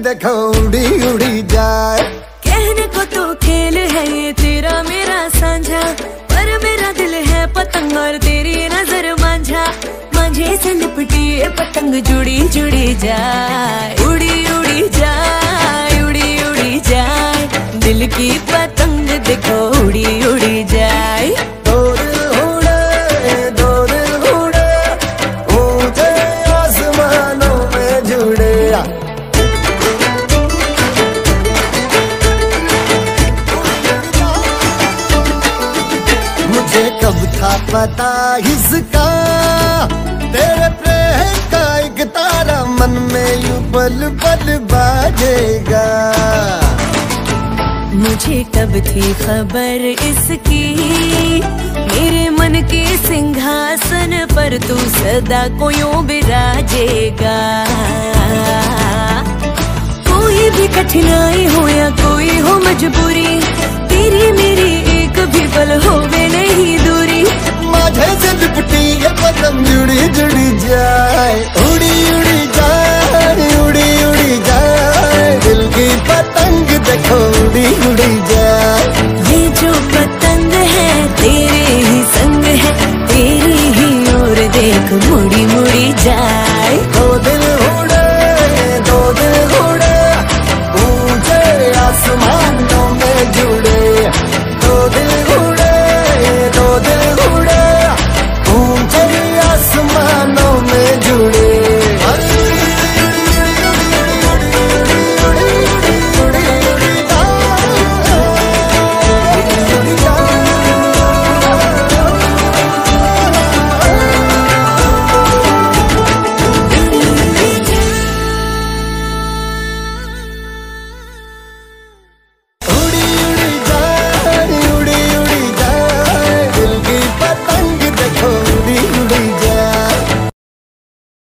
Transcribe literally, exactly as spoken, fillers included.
देखो उड़ी उड़ी जाए। कहने को तो खेल है ये तेरा मेरा साझा, पर मेरा दिल है पतंग और तेरी नजर मांझा। मांझे से लिपटी ये पतंग जुड़ी जुड़ी जाए, उड़ी उड़ी जाए, उड़ी उड़ी जाए। दिल की पतंग देखो उड़ी उड़ी जाए। दो दिल उड़े, दो दिल उड़े, ऊंचे आसमानों में जुड़े। मुझे कब था पता इसका, तेरे प्रेम का एक तारा मन में यूं पल पल बाजेगा। मुझे कब थी खबर इसकी, मेरे मन के सिंहासन पर तू सदा को यूं बिराजेगा। कोई भी कठिनाई हो या कोई हो मजबूरी, तेरी मेरी एक भी पल होवे नहीं दूरी। माझे से लिपटी ये पतंग जुड़ी जुड़ी जाए, उड़ी